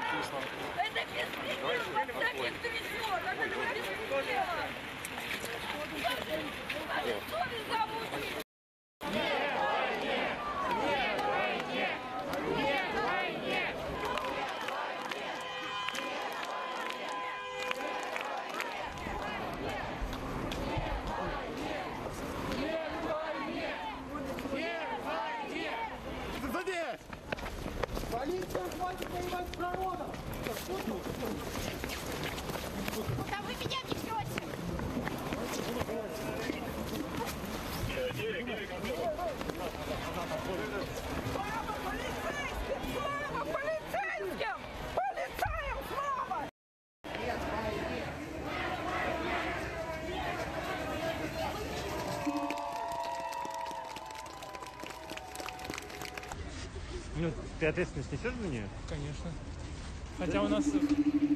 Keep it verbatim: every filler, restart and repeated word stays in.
написано. Это беспредел, вас всяких трясет, это беспредел. Ваши совесть замутили. Нет войне! Нет войне! Нет войне! Здесь! Полиция хватит воевать с народом! Куда вы меня несете? Слава полицейским! Слава полицейским! Полицаям слава! Нет войне! Ну, ты ответственность несешь за нее? Конечно. Хотя у нас